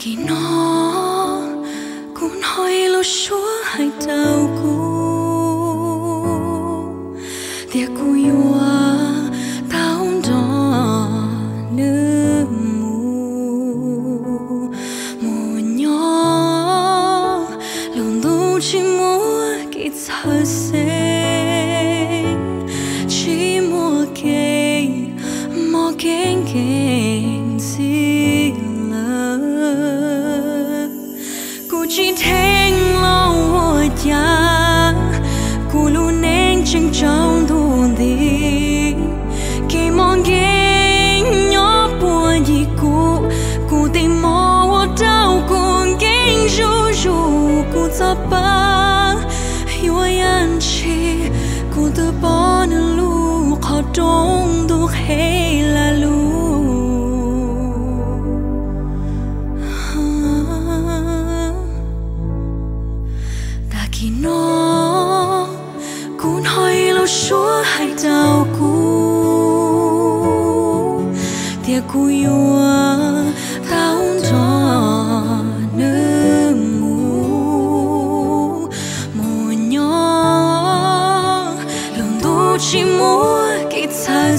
kỳ nó cũng hỏi lo chúa hay đau cô tiếc cô yêu tao đó nước mù nhỏ lòng tu chỉ muốn cái thơ sen chỉ muốn cái mò kén kén gì cô chỉ thèn lo hoa cha cô luôn nên chân trong thôn đi khi mong kén nhỏ buồn gì cô tìm mò đau cô kén ru ru cô cho ba yêu anh chỉ cô từ bỏ nên lu khó trốn được hay là lu khi nó cũng hỏi lo chúa hay đau cô tiếc cô yêu tao đó nước mù nhỏ lòng tu chỉ muốn cái thơ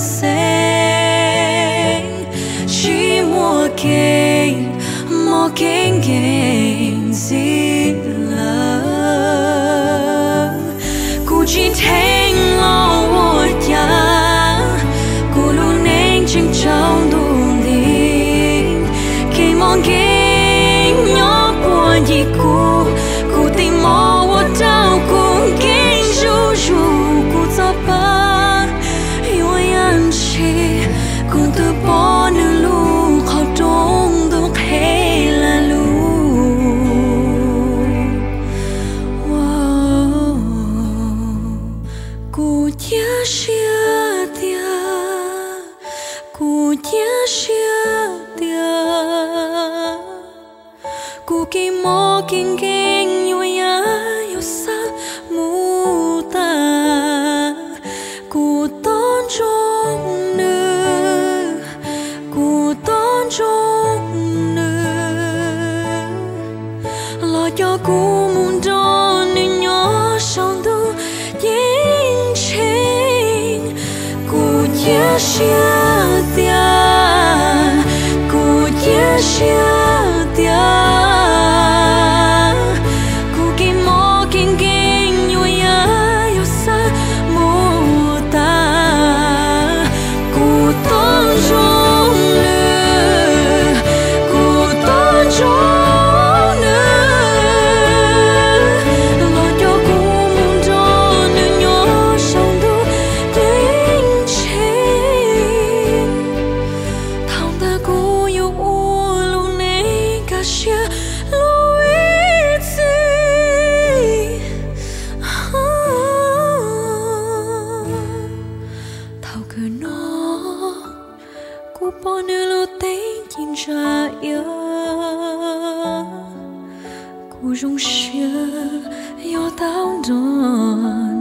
sen chỉ muốn cái mò kén kén gì chỉ thèn lo hoa cha cô luôn nên chân trong đồn đi khi mong kén nhỏ buồn gì cô tìm mò hoa đau cô kén ru ru cô cho ba yêu anh chỉ cô từ bỏ nơi lu khó trốn được hay là lu cô chia sẻ tia cô chia sẻ tia cô kỳ mò kinh kinh yêu ya yêu sa mu ta cô tôn trọng nữ cô tôn trọng nữ lo cho cô muốn đón nên nhỏ trong tu chia sẻ tia cô chia sẻ tia cô kỳ mò kinh kinh yêu ya yêu sa mu ta cô tôn trọng nữ cô tôn trọng nữ lo cho cô muốn đón nữ nhỏ trong tu cô bỏ nơi lô tên chính ra yêu cô rung xưa yêu tao đó